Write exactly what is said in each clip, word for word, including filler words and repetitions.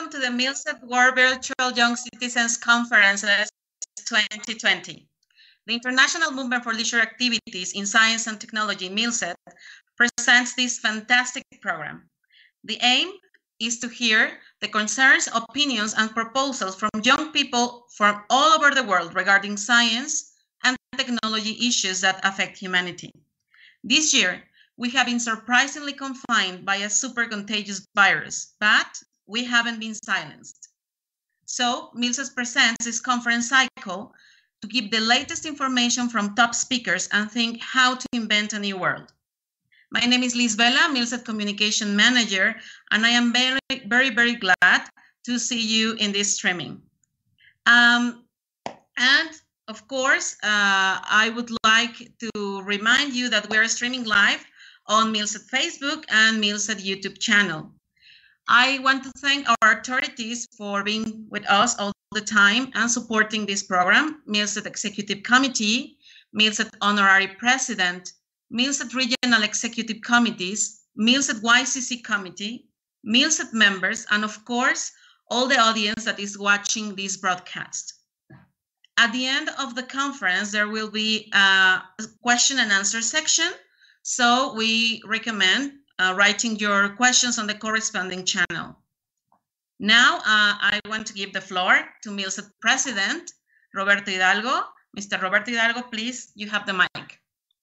to the MILSET World Virtual Young Citizens Conference twenty twenty. The International Movement for Leisure Activities in Science and Technology, MILSET, presents this fantastic program. The aim is to hear the concerns, opinions, and proposals from young people from all over the world regarding science and technology issues that affect humanity. This year, we have been surprisingly confined by a super contagious virus, but we haven't been silenced. So, MILSET presents this conference cycle to give the latest information from top speakers and think how to invent a new world. My name is Liz Vela, MILSET Communication Manager, and I am very, very, very glad to see you in this streaming. Um, and of course, uh, I would like to remind you that we are streaming live on MILSET Facebook and MILSET YouTube channel. I want to thank our authorities for being with us all the time and supporting this program, MILSET Executive Committee, MILSET Honorary President, MILSET Regional Executive Committees, MILSET Y C C Committee, MILSET members, and of course, all the audience that is watching this broadcast. At the end of the conference, there will be a question and answer section. So we recommend uh, writing your questions on the corresponding channel. Now, uh, I want to give the floor to MILSET President, Roberto Hidalgo. Mister Roberto Hidalgo, please, you have the mic.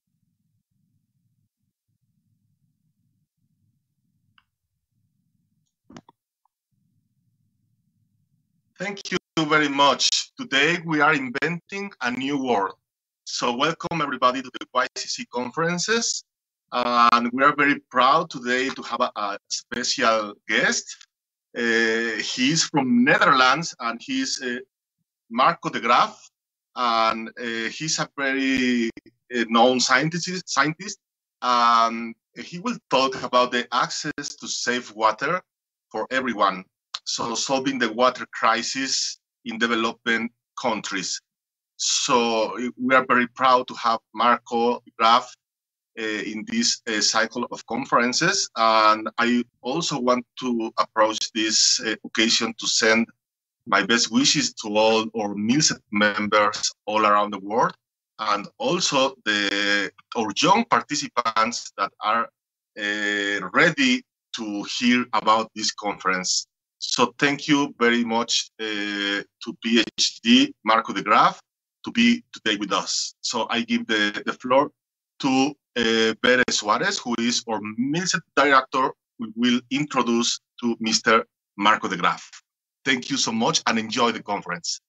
Thank you very much. Today we are inventing a new world. So welcome everybody to the Y C C conferences. Uh, and we are very proud today to have a, a special guest. Uh, he's from Netherlands and he's uh, Marco de Graaf. And uh, he's a very uh, known scientist. scientist. Um, he will talk about the access to safe water for everyone. So solving the water crisis in developing countries. So we are very proud to have Marco de Graaf uh, in this uh, cycle of conferences. And I also want to approach this uh, occasion to send my best wishes to all our MILSET members all around the world, and also the our young participants that are uh, ready to hear about this conference. So thank you very much uh, to PhD Marco de Graaf to be today with us. So I give the, the floor to uh, Bere Suarez, who is our MILSET director, who will introduce to Mister Marco de Graaf. Thank you so much and enjoy the conference.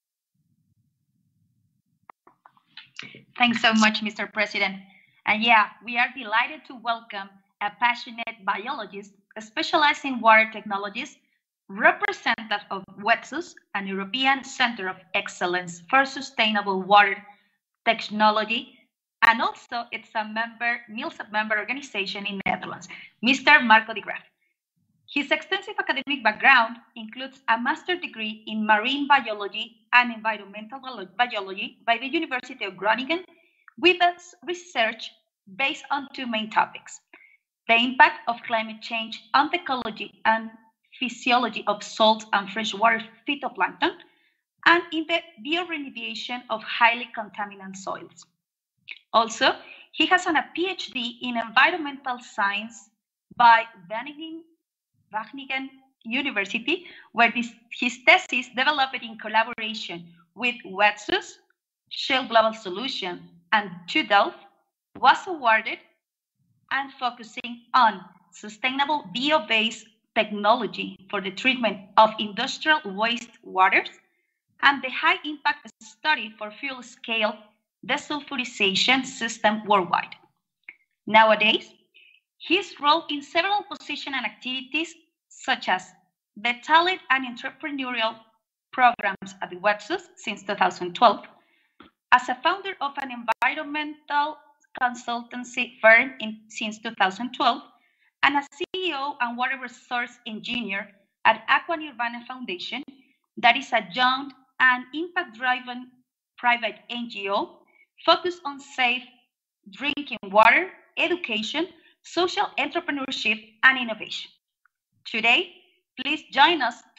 Thanks so much, Mister President. And yeah, we are delighted to welcome a passionate biologist specializing in water technologies, representative of WETSUS, an European Center of Excellence for Sustainable Water Technology, and also it's a member, MILSET member organization in Netherlands, Mister Marco de Graaf. His extensive academic background includes a master's degree in marine biology and environmental biology by the University of Groningen, with research based on two main topics: the impact of climate change on the ecology and physiology of salt and freshwater phytoplankton, and in the bioremediation of highly contaminated soils. Also, he has an, a PhD in environmental science by Wageningen, Wageningen University, where this, his thesis, developed in collaboration with WETSUS, Shell Global Solutions, and TU Delft, was awarded, and focusing on sustainable bio-based technology for the treatment of industrial wastewaters and the high impact study for fuel scale desulfurization system worldwide. Nowadays, his role in several positions and activities, such as the talent and entrepreneurial programs at WETSUS since two thousand twelve, as a founder of an environmental consultancy firm in, since two thousand twelve, and a C E O and water resource engineer at Aqua Nirvana Foundation, that is a young and impact-driven private N G O focused on safe drinking water, education, social entrepreneurship, and innovation. Today, please join us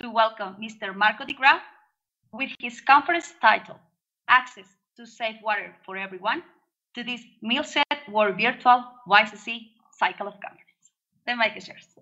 to welcome Mister Marco Di Gra with his conference title, Access to Safe Water for Everyone, to this MILSET World Virtual Y C C Cycle of Conference. The mic is yours.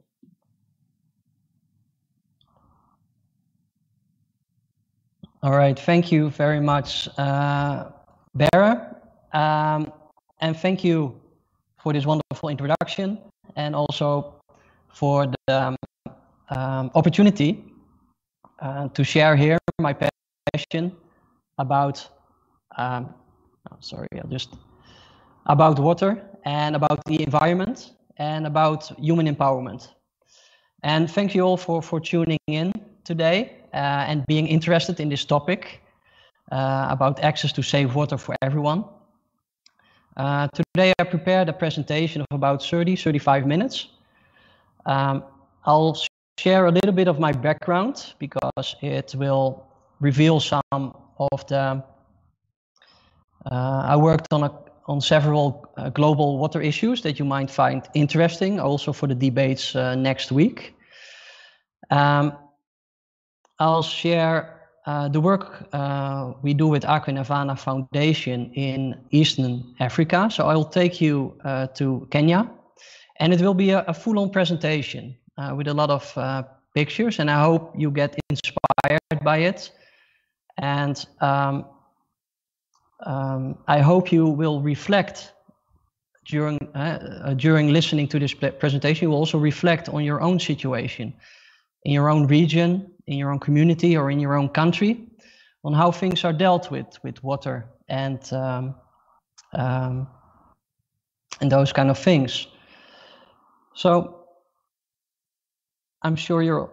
All right, thank you very much, uh, Bera. Um, and thank you for this wonderful introduction and also for the um, um, opportunity uh, to share here my passion about, um, oh, sorry, I'll just, about water and about the environment and about human empowerment. And thank you all for, for tuning in today uh, and being interested in this topic uh, about access to safe water for everyone. Uh, today I prepared a presentation of about thirty, thirty-five minutes. Um, I'll share a little bit of my background because it will reveal some of the, uh, I worked on, a, on several uh, global water issues that you might find interesting, also for the debates uh, next week. Um, I'll share uh, the work uh, we do with Aqua Nirvana Foundation in Eastern Africa. So I'll take you uh, to Kenya, and it will be a, a full-on presentation uh, with a lot of uh, pictures, and I hope you get inspired by it. And um, um, I hope you will reflect during, uh, during listening to this presentation, you will also reflect on your own situation, in your own region, in your own community, or in your own country, on how things are dealt with with water and um, um, and those kind of things. So I'm sure you're.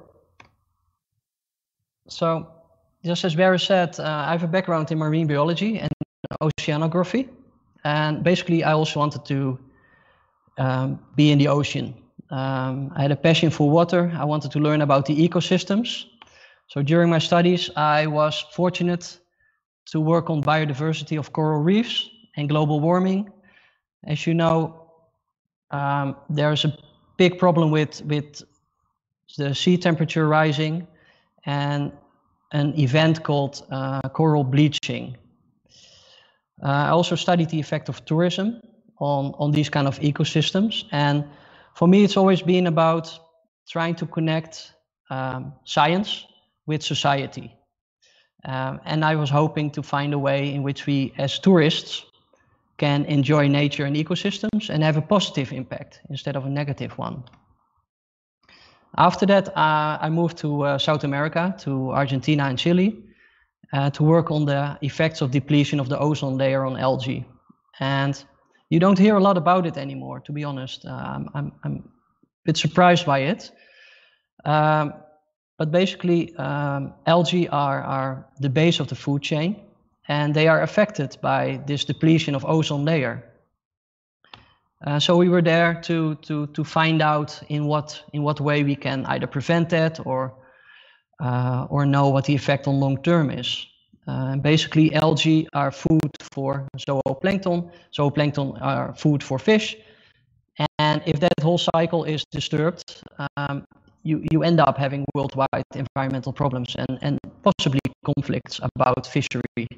So just as Barry said, uh, I have a background in marine biology and oceanography, and basically I also wanted to um, be in the ocean. Um, I had a passion for water. I wanted to learn about the ecosystems. So during my studies, I was fortunate to work on biodiversity of coral reefs and global warming. As you know, um, there's a big problem with, with the sea temperature rising and an event called uh, coral bleaching. Uh, I also studied the effect of tourism on, on these kind of ecosystems. And for me, it's always been about trying to connect um, science with society. Um, and I was hoping to find a way in which we, as tourists, can enjoy nature and ecosystems and have a positive impact instead of a negative one. After that, uh, I moved to uh, South America, to Argentina and Chile, uh, to work on the effects of depletion of the ozone layer on algae. And you don't hear a lot about it anymore, to be honest. Um, I'm, I'm a bit surprised by it. Um, but basically, um, algae are, are the base of the food chain, and they are affected by this depletion of ozone layer. Uh, so we were there to, to, to find out in what, in what way we can either prevent that or, uh, or know what the effect on long term is. Uh, basically, algae are food for zooplankton, zooplankton are food for fish, and if that whole cycle is disturbed, um, you, you end up having worldwide environmental problems and, and possibly conflicts about fishery.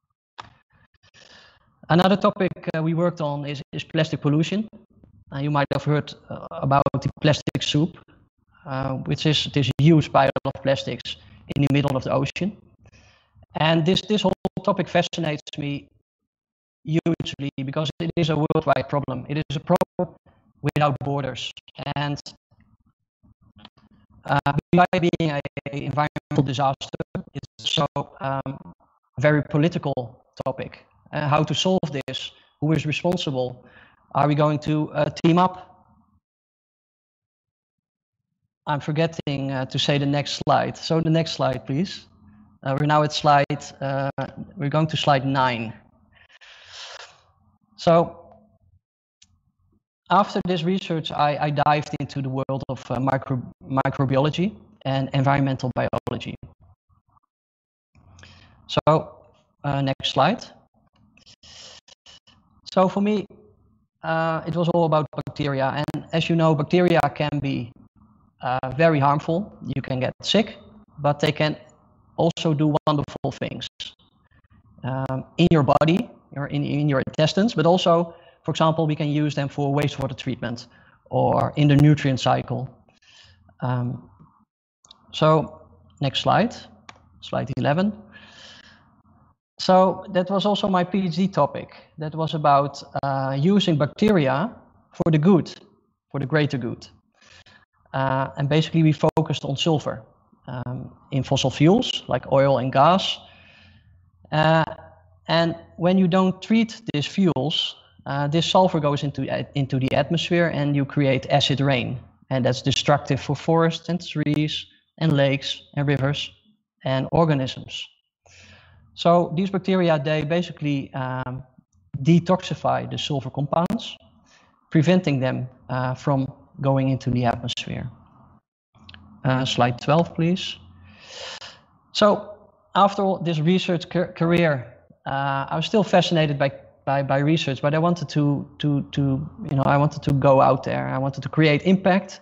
Another topic uh, we worked on is, is plastic pollution. Uh, you might have heard uh, about the plastic soup, uh, which is this huge pile of plastics in the middle of the ocean. And this, this whole topic fascinates me hugely because it is a worldwide problem. It is a problem without borders. And uh, by being an environmental disaster, it's also um, a very political topic. Uh, how to solve this? Who is responsible? Are we going to uh, team up? I'm forgetting uh, to say the next slide. So the next slide, please. Uh, we're now at slide, uh, we're going to slide nine. So after this research, I, I dived into the world of uh, micro, microbiology and environmental biology. So uh, next slide. So for me, uh, it was all about bacteria. And as you know, bacteria can be uh, very harmful. You can get sick. but they can also do wonderful things um, in your body or in, in your intestines, but also, for example, we can use them for wastewater treatment or in the nutrient cycle. Um, so next slide, slide eleven. So that was also my PhD topic. That was about uh, using bacteria for the good, for the greater good. Uh, and basically we focused on sulfur um, in fossil fuels like oil and gas. Uh, and when you don't treat these fuels, uh, this sulfur goes into, uh, into the atmosphere and you create acid rain. And that's destructive for forests and trees and lakes and rivers and organisms. So these bacteria, they basically um, detoxify the sulfur compounds, preventing them uh, from going into the atmosphere. Uh, slide twelve, please. So after all this research career, uh, I was still fascinated by, by, by research, but I wanted to, to, to, you know, I wanted to go out there. I wanted to create impact,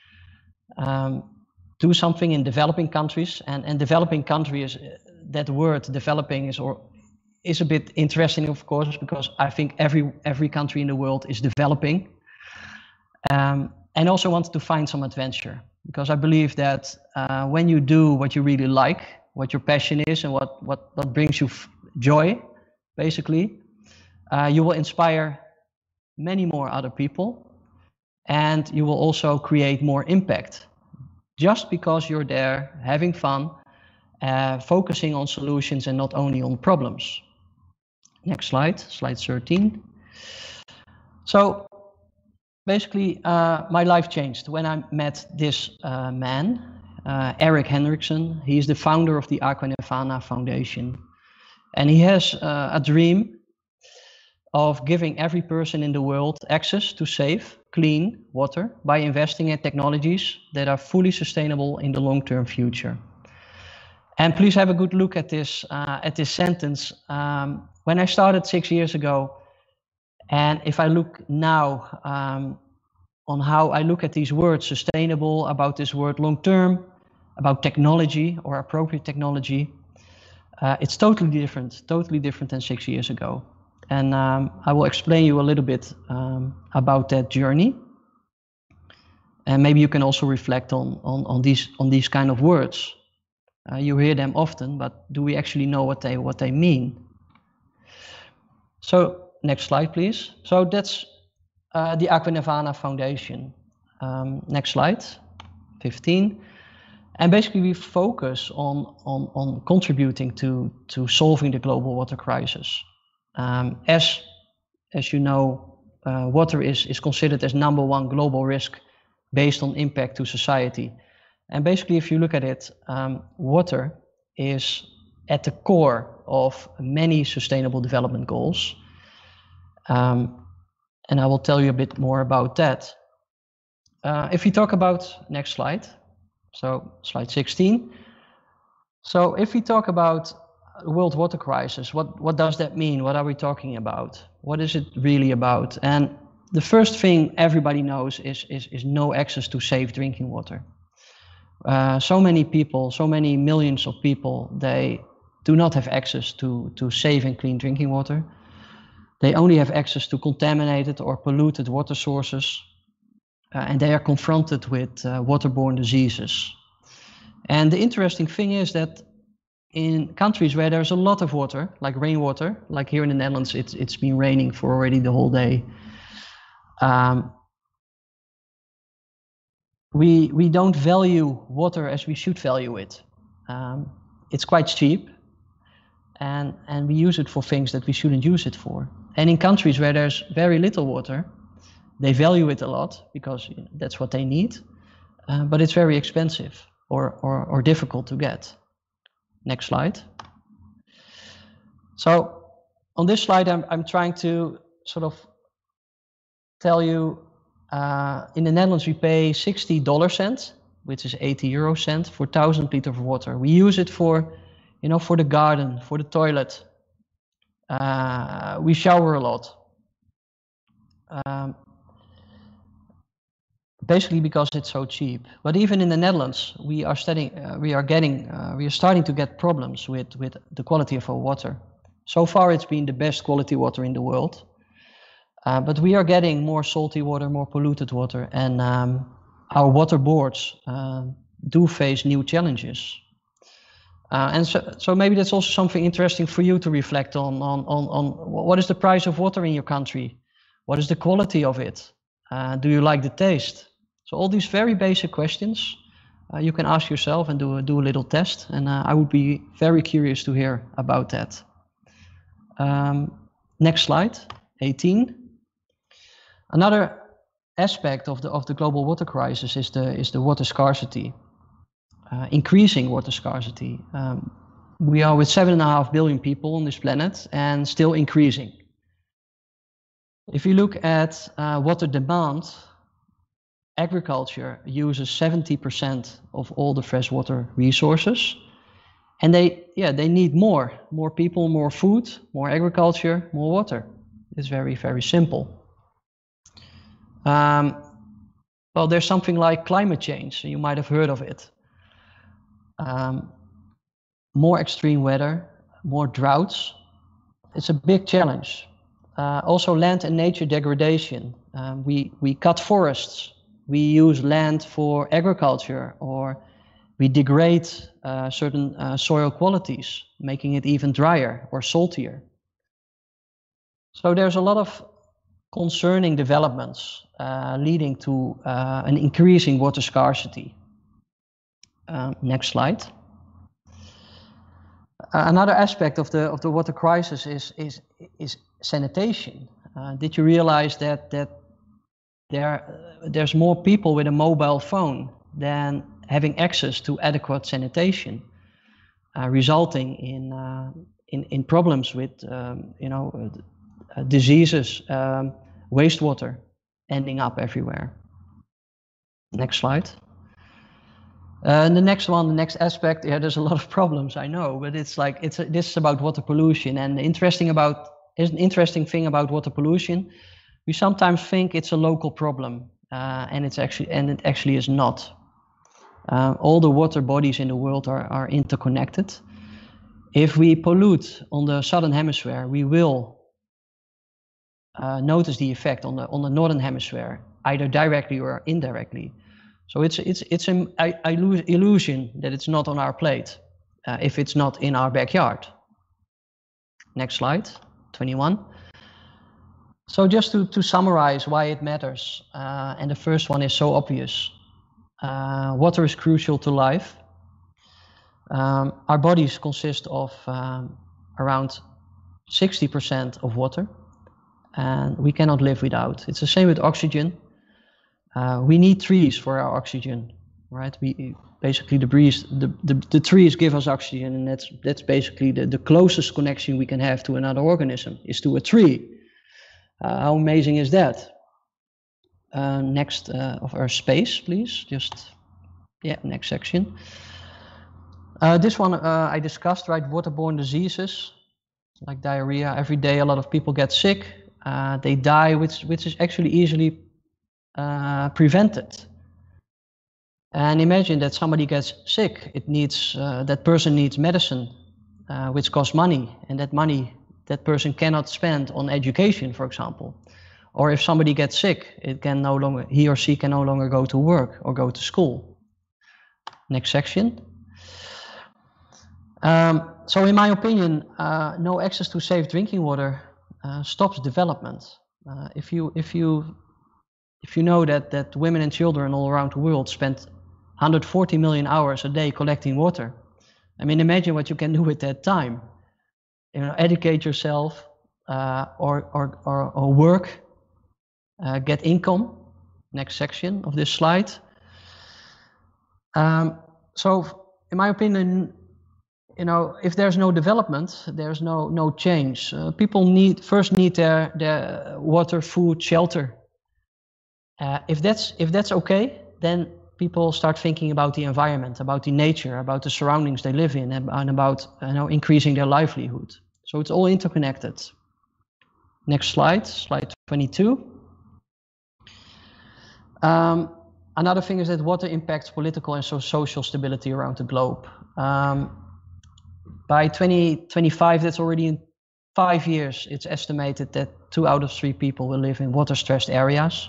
um, do something in developing countries, and, and developing countries, that word developing is or is a bit interesting, of course, because I think every every country in the world is developing. Um, and also wanted to find some adventure, because I believe that uh, when you do what you really like, what your passion is, and what what what brings you f joy, basically, uh, you will inspire many more other people, and you will also create more impact, just because you're there having fun. Uh, focusing on solutions and not only on problems. Next slide, slide thirteen. So basically, uh, my life changed when I met this uh, man, uh, Erik Henriksen. He is the founder of the Aqua Nirvana Foundation. And he has uh, a dream of giving every person in the world access to safe, clean water by investing in technologies that are fully sustainable in the long-term future. And please have a good look at this, uh, at this sentence. Um, when I started six years ago, and if I look now um, on how I look at these words, sustainable, about this word long-term, about technology or appropriate technology, uh, it's totally different, totally different than six years ago. And um, I will explain you a little bit um, about that journey. And maybe you can also reflect on, on, on, these, on these kind of words. Uh, you hear them often, but do we actually know what they what they mean? So next slide, please. So that's uh, the Aqua Nirvana Foundation. Um, next slide, fifteen. And basically, we focus on on on contributing to to solving the global water crisis. Um, as as you know, uh, water is is considered as number one global risk based on impact to society. And basically, if you look at it, um, water is at the core of many sustainable development goals. Um, and I will tell you a bit more about that. Uh, if we talk about, next slide, so slide sixteen. So if we talk about world water crisis, what, what does that mean? What are we talking about? What is it really about? And the first thing everybody knows is, is, is no access to safe drinking water. Uh, so many people, so many millions of people, they do not have access to, to safe and clean drinking water. They only have access to contaminated or polluted water sources, uh, and they are confronted with uh, waterborne diseases. And the interesting thing is that in countries where there's a lot of water, like rainwater, like here in the Netherlands, it's, it's been raining for already the whole day. Um, We, we don't value water as we should value it. Um, it's quite cheap, and, and we use it for things that we shouldn't use it for. And in countries where there's very little water, they value it a lot because you know, that's what they need, uh, but it's very expensive or, or, or difficult to get. Next slide. So on this slide, I'm, I'm trying to sort of tell you Uh, in the Netherlands, we pay sixty dollar cents, which is eighty euro cent, for one thousand liters of water. We use it for, you know, for the garden, for the toilet. Uh, we shower a lot. Um, basically because it's so cheap. But even in the Netherlands, we are studying, uh, we are getting, uh, we are starting to get problems with with the quality of our water. So far, it's been the best quality water in the world, uh, but we are getting more salty water, more polluted water, and um, our water boards uh, do face new challenges. Uh, and so, so maybe that's also something interesting for you to reflect on, on, on, on what is the price of water in your country? What is the quality of it? Uh, do you like the taste? So all these very basic questions uh, you can ask yourself and do a, do a little test. And uh, I would be very curious to hear about that. Um, next slide, eighteen. Another aspect of the of the global water crisis is the is the water scarcity, uh, increasing water scarcity. Um, we are with seven and a half billion people on this planet and still increasing. If you look at uh, water demand, agriculture uses seventy percent of all the freshwater resources, and they yeah they need more, more people, more food, more agriculture, more water. It's very very simple. Um, well, there's something like climate change. You might have heard of it. Um, more extreme weather, more droughts. It's a big challenge. Uh, also, land and nature degradation. Um, we we cut forests. We use land for agriculture, or we degrade uh, certain uh, soil qualities, making it even drier or saltier. So there's a lot of concerning developments uh, leading to uh, an increasing water scarcity. Um, next slide. Uh, another aspect of the of the water crisis is is is sanitation. Uh, did you realize that that there uh, there's more people with a mobile phone than having access to adequate sanitation, uh, resulting in uh, in in problems with um, you know uh, diseases, um, wastewater ending up everywhere. Next slide. Uh, and the next one, the next aspect, yeah, there's a lot of problems, I know, but it's like it's a, this is about water pollution. And the interesting about is an interesting thing about water pollution. We sometimes think it's a local problem, uh, and it's actually and it actually is not. Uh, all the water bodies in the world are are interconnected. If we pollute on the southern hemisphere, we will uh, notice the effect on the on the northern hemisphere, either directly or indirectly. So it's it's it's an illusion that it's not on our plate uh, if it's not in our backyard. Next slide, twenty-one. So just to, to summarize why it matters, uh, and the first one is so obvious. Uh, water is crucial to life. Um, our bodies consist of um, around sixty percent of water, and we cannot live without. It's the same with oxygen. Uh, we need trees for our oxygen, right? We basically the breeze, the, the the trees give us oxygen, and that's that's basically the the closest connection we can have to another organism is to a tree. Uh, how amazing is that? Uh, next uh, of our space, please. Just yeah, next section. Uh, this one uh, I discussed, right? Waterborne diseases like diarrhea. Every day, a lot of people get sick. Uh, they die, which which is actually easily Uh, prevented. And imagine that somebody gets sick. It needs uh, that person needs medicine, uh, which costs money, and that money that person cannot spend on education, for example. Or if somebody gets sick, it can no longer he or she can no longer go to work or go to school. Next section. Um, so, in my opinion, uh, no access to safe drinking water uh, stops development. Uh, if you if you If you know that, that women and children all around the world spend one hundred forty million hours a day collecting water, I mean, imagine what you can do with that time. You know, educate yourself, uh, or, or, or, or work, uh, get income. Next section of this slide. Um, so, in my opinion, you know, if there's no development, there's no no change. Uh, people need first need their their water, food, shelter. Uh, if that's if that's okay, then people start thinking about the environment, about the nature, about the surroundings they live in, and, and about you know increasing their livelihood. So it's all interconnected. Next slide, slide twenty-two. Um, another thing is that water impacts political and so social stability around the globe. Um, by twenty twenty-five, that's already in five years, it's estimated that two out of three people will live in water-stressed areas.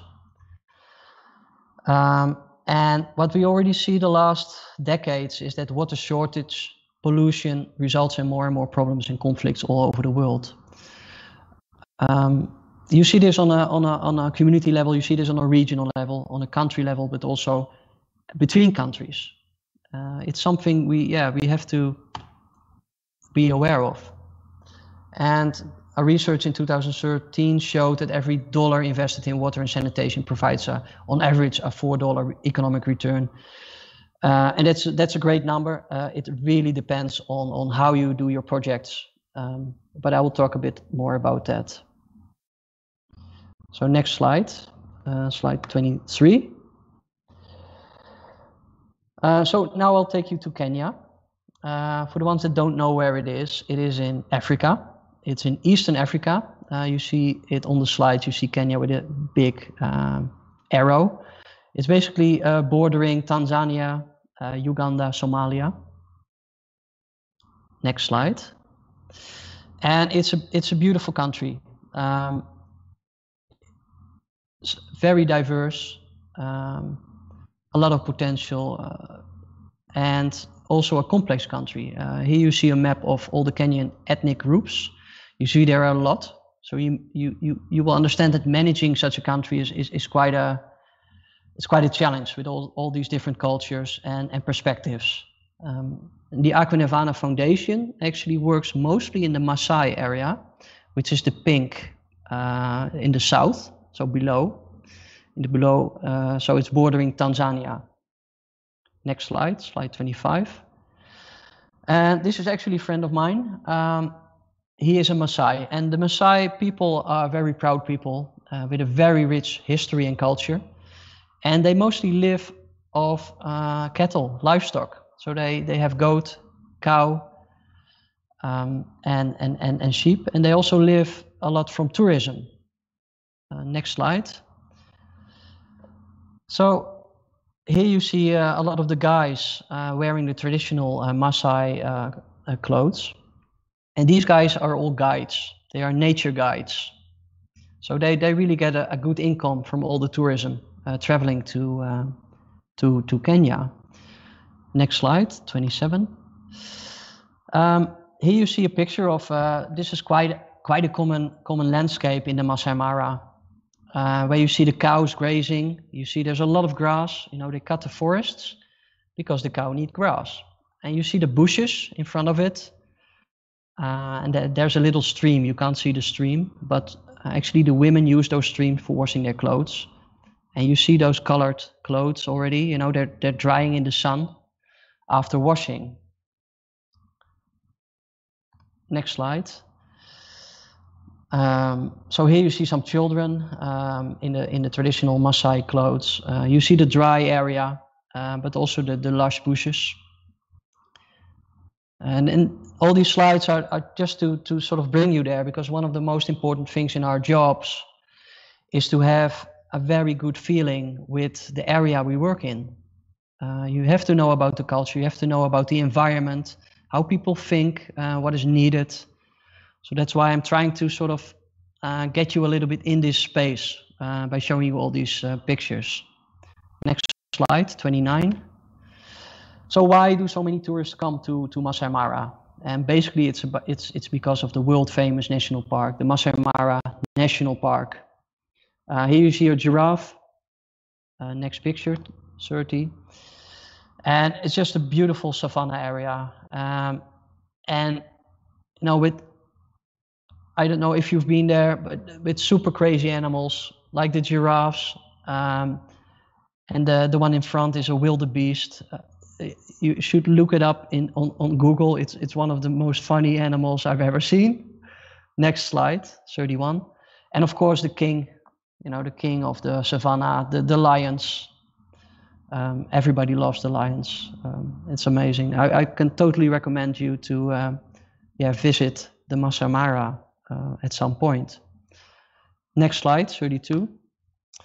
Um, and what we already see the last decades is that water shortage, pollution results in more and more problems and conflicts all over the world. Um, you see this on a, on, a, on a community level, you see this on a regional level, on a country level, but also between countries. Uh, it's something we, yeah, we have to be aware of. And a research in two thousand thirteen showed that every dollar invested in water and sanitation provides, a, on average, a four dollar economic return. Uh, and that's that's a great number. Uh, it really depends on, on how you do your projects. Um, but I will talk a bit more about that. So next slide, uh, slide twenty-three. Uh, so now I'll take you to Kenya. Uh, for the ones that don't know where it is, it is in Africa. It's in Eastern Africa. Uh, you see it on the slide. You see Kenya with a big um, arrow. It's basically uh, bordering Tanzania, uh, Uganda, Somalia. Next slide. And it's a it's a beautiful country. Um, it's very diverse, um, a lot of potential, uh, and also a complex country. Uh, here you see a map of all the Kenyan ethnic groups. You see there are a lot. So you you you you will understand that managing such a country is is, is quite a it's quite a challenge with all, all these different cultures and, and perspectives. Um, the Aqua Nirvana Foundation actually works mostly in the Maasai area, which is the pink uh, in the south, so below, in the below, uh, so it's bordering Tanzania. Next slide, slide twenty-five. And this is actually a friend of mine. Um, he is a Maasai, and the Maasai people are very proud people uh, with a very rich history and culture. And they mostly live off uh, cattle, livestock. So they, they have goat, cow, um, and, and, and, and sheep. And they also live a lot from tourism. Uh, next slide. So here you see uh, a lot of the guys uh, wearing the traditional uh, Maasai uh, uh, clothes. And these guys are all guides. They are nature guides. So they, they really get a, a good income from all the tourism uh, traveling to, uh, to, to Kenya. Next slide, twenty-seven. Um, here you see a picture of, uh, this is quite, quite a common, common landscape in the Masai Mara, uh, where you see the cows grazing. You see there's a lot of grass. You know, they cut the forests because the cow need grass. And you see the bushes in front of it. Uh, and th there's a little stream. You can't see the stream, but actually the women use those streams for washing their clothes. And you see those colored clothes already, you know, they're, they're drying in the sun after washing. Next slide. Um, so here you see some children um, in the in the traditional Maasai clothes. Uh, you see the dry area, uh, but also the, the lush bushes. And, and all these slides are, are just to, to sort of bring you there, because one of the most important things in our jobs is to have a very good feeling with the area we work in. Uh, you have to know about the culture, you have to know about the environment, how people think, uh, what is needed. So that's why I'm trying to sort of uh, get you a little bit in this space uh, by showing you all these uh, pictures. Next slide, twenty-nine. So why do so many tourists come to, to Masai Mara? And basically it's, about, it's, it's because of the world famous national park, the Masai Mara National Park. Uh, here you see a giraffe. Uh, next picture, thirty. And it's just a beautiful savanna area. Um, and, you know, with, I don't know if you've been there, but with super crazy animals like the giraffes. Um, and the, the one in front is a wildebeest. Uh, You should look it up in on, on Google. It's it's one of the most funny animals I've ever seen. Next slide, thirty-one. And of course the king, you know, the king of the savannah, the, the lions. Um, everybody loves the lions. Um, it's amazing. I, I can totally recommend you to uh, yeah, visit the Masai Mara uh, at some point. Next slide, thirty-two.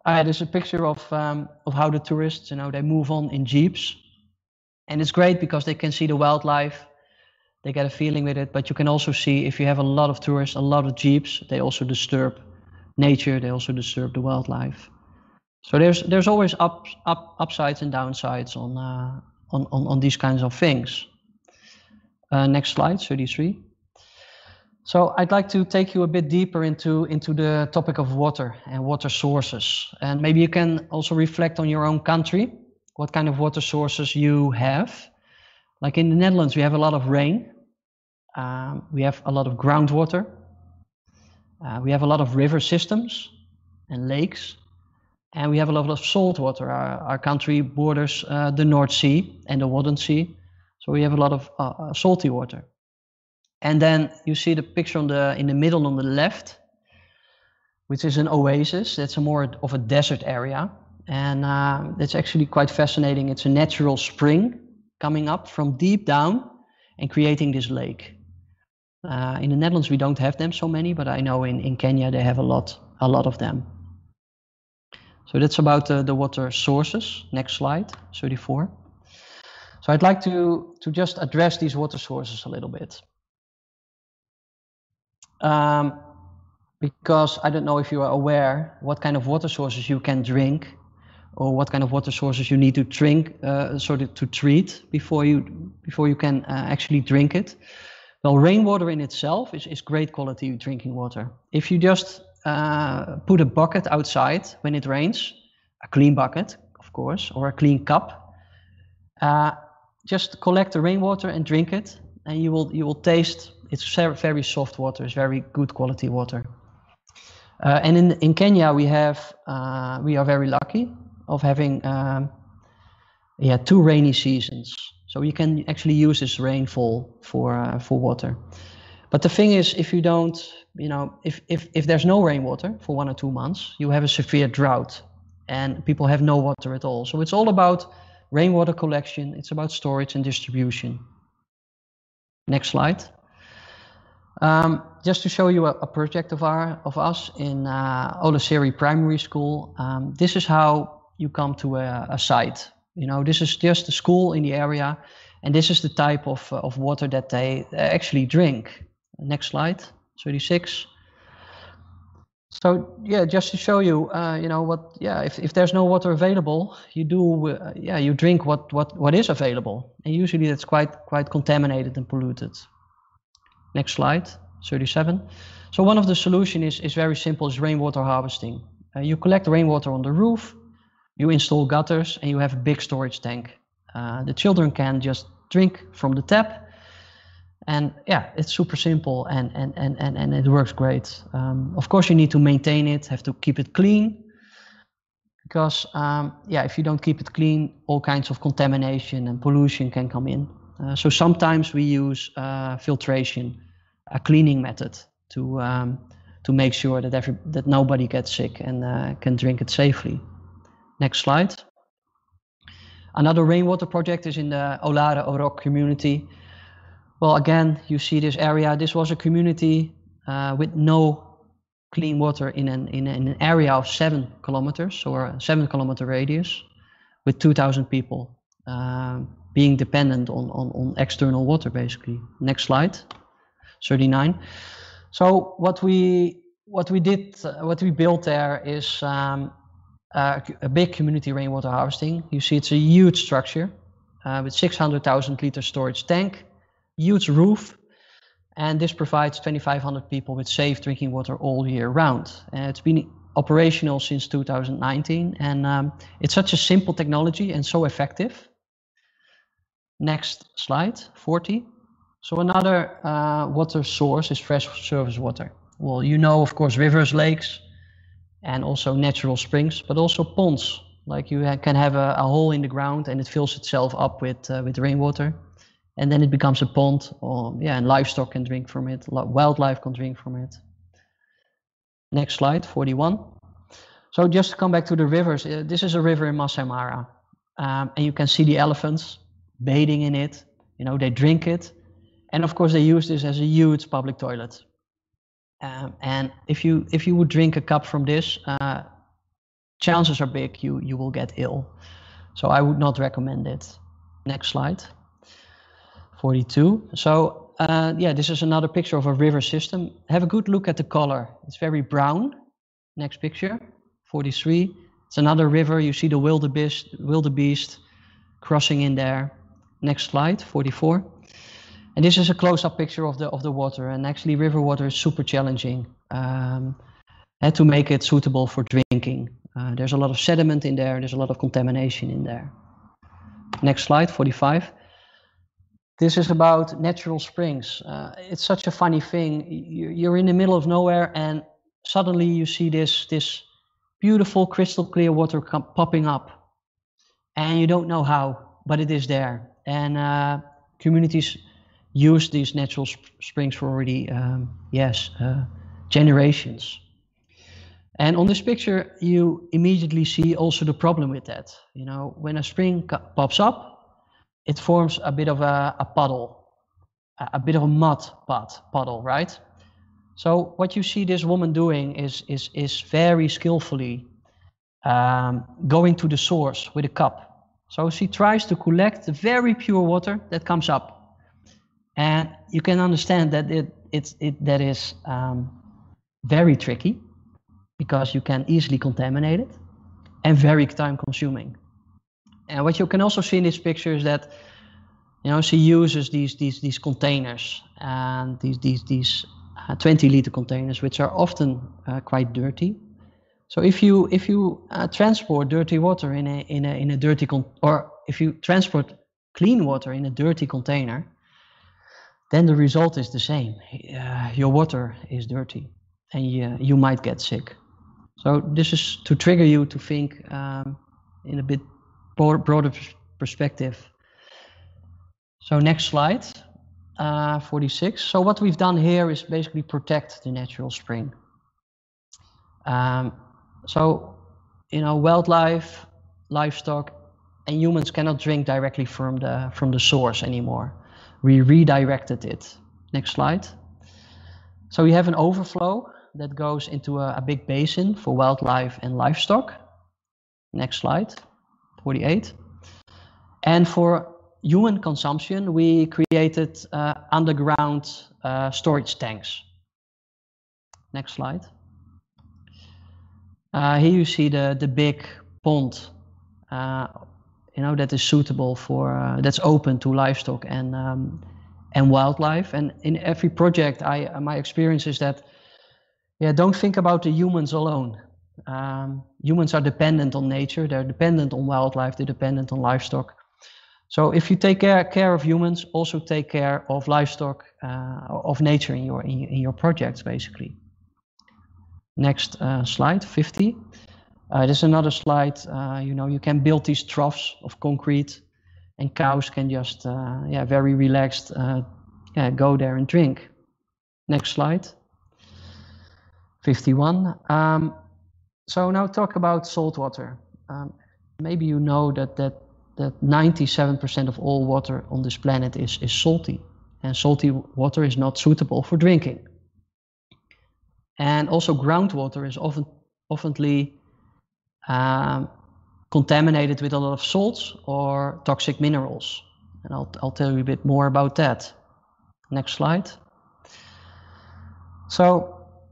Uh, there's a picture of um, of how the tourists, you know, they move on in jeeps, and it's great because they can see the wildlife, they get a feeling with it. But you can also see if you have a lot of tourists, a lot of jeeps, they also disturb nature, they also disturb the wildlife. So there's there's always up up upsides and downsides on uh, on, on on these kinds of things. Uh, next slide, thirty-three. So I'd like to take you a bit deeper into, into the topic of water and water sources. And maybe you can also reflect on your own country, what kind of water sources you have. Like in the Netherlands, we have a lot of rain. Um, we have a lot of groundwater. Uh, we have a lot of river systems and lakes. And we have a lot of salt water. Our, our country borders uh, the North Sea and the Wadden Sea. So we have a lot of uh, uh, salty water. And then you see the picture on the in the middle on the left, which is an oasis. That's a more of a desert area, and uh, that's actually quite fascinating. It's a natural spring coming up from deep down and creating this lake. Uh, in the Netherlands, we don't have them so many, but I know in, in Kenya they have a lot a lot of them. So that's about uh, the water sources. Next slide, thirty-four. So I'd like to to just address these water sources a little bit. Um, because I don't know if you are aware what kind of water sources you can drink, or what kind of water sources you need to drink, uh, sort of to treat before you before you can uh, actually drink it. Well, rainwater in itself is, is great quality drinking water. If you just uh, put a bucket outside when it rains, a clean bucket, of course, or a clean cup, uh, just collect the rainwater and drink it, and you will you will taste. It's very soft water. It's very good quality water. Uh, and in in Kenya we have uh, we are very lucky of having um, yeah two rainy seasons. So you can actually use this rainfall for uh, for water. But the thing is, if you don't, you know, if if if there's no rainwater for one or two months, you have a severe drought, and people have no water at all. So it's all about rainwater collection. It's about storage and distribution. Next slide. Um, just to show you a, a project of our of us in uh, Olaseri Primary School. Um, this is how you come to a, a site. You know, this is just a school in the area, and this is the type of uh, of water that they actually drink. Next slide, thirty-six. So yeah, just to show you, uh, you know what? Yeah, if if there's no water available, you do uh, yeah you drink what what what is available, and usually that's quite quite contaminated and polluted. Next slide, thirty-seven. So one of the solution is, is very simple, is rainwater harvesting. Uh, you collect rainwater on the roof, you install gutters, and you have a big storage tank. Uh, the children can just drink from the tap. And yeah, it's super simple, and, and, and, and, and it works great. Um, of course, you need to maintain it, have to keep it clean. Because um, yeah, if you don't keep it clean, all kinds of contamination and pollution can come in. Uh, so sometimes we use uh, filtration, a cleaning method, to um, to make sure that every that nobody gets sick and uh, can drink it safely. Next slide. Another rainwater project is in the Olare Orok community. Well, again, you see this area. This was a community uh, with no clean water in an in an area of seven kilometers or a seven kilometer radius, with two thousand people. Um, being dependent on, on, on external water, basically. Next slide, thirty-nine. So what we what we did, uh, what we built there is um, uh, a big community rainwater harvesting. You see, it's a huge structure uh, with six hundred thousand liter storage tank, huge roof, and this provides twenty-five hundred people with safe drinking water all year round. Uh, it's been operational since two thousand nineteen, and um, it's such a simple technology and so effective. Next slide, forty. So another uh, water source is fresh surface water. Well, you know, of course, rivers, lakes, and also natural springs, but also ponds. Like you ha can have a, a hole in the ground and it fills itself up with uh, with rainwater, and then it becomes a pond. Or yeah, and livestock can drink from it. Wildlife can drink from it. Next slide, forty-one. So just to come back to the rivers, uh, this is a river in Masai Mara, um, and you can see the elephants bathing in it. You know, they drink it, and of course they use this as a huge public toilet. Um, and if you if you would drink a cup from this, uh, chances are big you, you will get ill. So I would not recommend it. Next slide. forty-two. So uh, yeah, this is another picture of a river system. Have a good look at the color. It's very brown. Next picture, forty-three. It's another river. You see the wildebeest, wildebeest crossing in there. Next slide, forty-four. And this is a close-up picture of the of the water. And actually, river water is super challenging um, and to make it suitable for drinking. Uh, there's a lot of sediment in there. There's a lot of contamination in there. Next slide, forty-five. This is about natural springs. Uh, it's such a funny thing. You're in the middle of nowhere, and suddenly you see this this beautiful crystal clear water popping up, and you don't know how, but it is there. And uh, communities use these natural sp springs for already um, yes uh, generations. And on this picture, you immediately see also the problem with that. You know, when a spring pops up, it forms a bit of a, a puddle, a, a bit of a mud pot, puddle, right? So what you see this woman doing is, is, is very skillfully um, going to the source with a cup. So she tries to collect the very pure water that comes up. And you can understand that it, it, it, that is um, very tricky, because you can easily contaminate it, and very time consuming. And what you can also see in this picture is that, you know, she uses these these these containers and these these these uh, twenty liter containers, which are often uh, quite dirty. So if you if you uh, transport dirty water in a in a in a dirty con or if you transport clean water in a dirty container, then the result is the same. Uh, your water is dirty, and you, you might get sick. So this is to trigger you to think um, in a bit broader perspective. So next slide, uh, forty-six. So what we've done here is basically protect the natural spring. Um, so, you know, wildlife, livestock, and humans cannot drink directly from the from the source anymore. We redirected it. Next slide. So we have an overflow that goes into a, a big basin for wildlife and livestock. Next slide, forty-eight. And for human consumption, we created uh, underground uh, storage tanks. Next slide. Uh, here you see the, the big pond, uh, you know, that is suitable for, uh, that's open to livestock and, um, and wildlife. And in every project, I, my experience is that, yeah, don't think about the humans alone. Um, humans are dependent on nature, they're dependent on wildlife, they're dependent on livestock. So if you take care, care of humans, also take care of livestock, uh, of nature in your, in, in your projects, basically. Next uh, slide, fifty. Uh, this is another slide. Uh, you know, you can build these troughs of concrete, and cows can just, uh, yeah, very relaxed, uh, yeah, go there and drink. Next slide. fifty-one. Um, so now talk about saltwater. Um, maybe you know that that that ninety-seven percent of all water on this planet is is salty, and salty water is not suitable for drinking. And also groundwater is often oftenly um, contaminated with a lot of salts or toxic minerals. And I'll I'll tell you a bit more about that. Next slide. So.